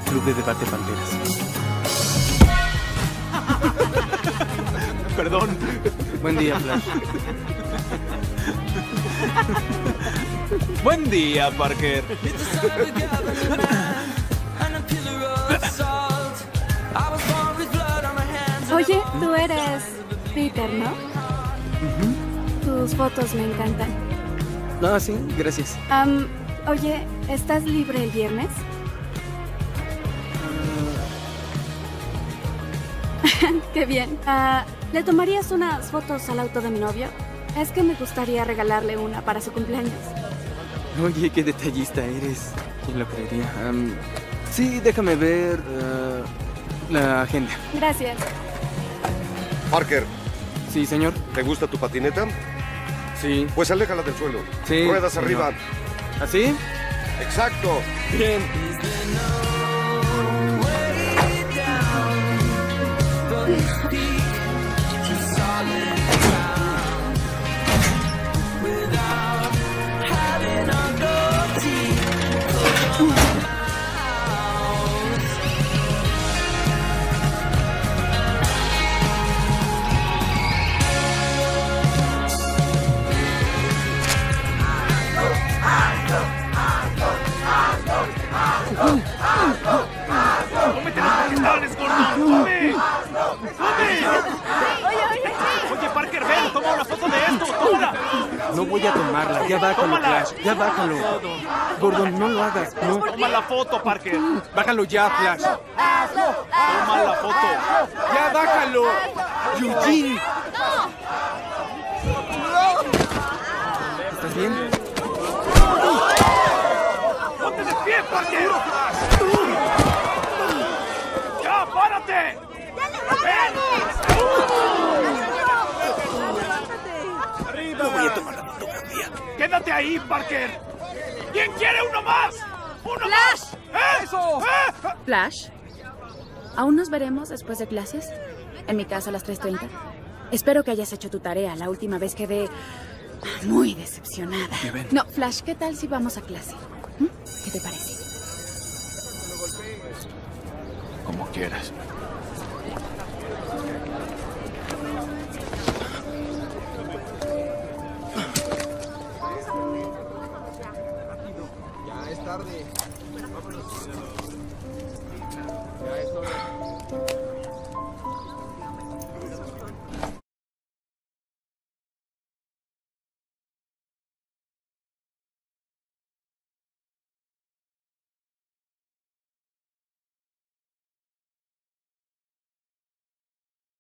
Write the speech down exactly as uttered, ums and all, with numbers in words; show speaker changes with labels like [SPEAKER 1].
[SPEAKER 1] Club de Debate Panteras. Perdón. Buen día, Flash. Buen día, Parker.
[SPEAKER 2] Oye, tú eres Peter, ¿no?
[SPEAKER 1] Uh-huh.
[SPEAKER 2] Tus fotos me encantan.
[SPEAKER 1] Ah, sí, gracias.
[SPEAKER 2] Um, oye, ¿estás libre el viernes? Uh... Qué bien. Uh, ¿Le tomarías unas fotos al auto de mi novio? Es que me gustaría regalarle una para su cumpleaños.
[SPEAKER 1] Oye, qué detallista eres. ¿Quién lo creería? Um, sí, déjame ver uh, la agenda.
[SPEAKER 2] Gracias.
[SPEAKER 3] Parker.
[SPEAKER 1] Sí, señor.
[SPEAKER 3] ¿Te gusta tu patineta?
[SPEAKER 1] Sí.
[SPEAKER 3] Pues aléjala del suelo.
[SPEAKER 1] Sí.
[SPEAKER 3] Ruedas
[SPEAKER 1] señor.
[SPEAKER 3] arriba.
[SPEAKER 1] ¿Así?
[SPEAKER 3] Exacto.
[SPEAKER 1] Bien.
[SPEAKER 4] ¡Cómete los vegetales, gordo! ¡Come! ¡Come!
[SPEAKER 2] Oye, oye,
[SPEAKER 4] Oye, Parker, ven, toma una foto de esto, tómala.
[SPEAKER 1] No voy a tomarla, ya bájalo,
[SPEAKER 4] Tómala.
[SPEAKER 1] Flash, ya bájalo. Gordon, no lo hagas, no.
[SPEAKER 4] Toma la foto, Parker.
[SPEAKER 1] Bájalo ya, Flash.
[SPEAKER 4] Toma la foto.
[SPEAKER 1] Ya bájalo. Eugene. ¿Estás bien?
[SPEAKER 4] ¡Ponte de pie, Parker! ¡Ya, párate! ¡Arriba!
[SPEAKER 1] No voy a tomar la fotografía.
[SPEAKER 4] ¡Quédate ahí, Parker! ¿Quién quiere uno más? ¡Uno
[SPEAKER 5] ¡Flash!
[SPEAKER 4] más! ¿Eh? ¡Eso! ¿Eh?
[SPEAKER 5] Flash, ¿aún nos veremos después de clases? En mi casa a las tres treinta. Espero que hayas hecho tu tarea. La última vez quedé muy decepcionada. No, Flash, ¿qué tal si vamos a clase? ¿Mm? ¿Qué te parece?
[SPEAKER 4] Como quieras.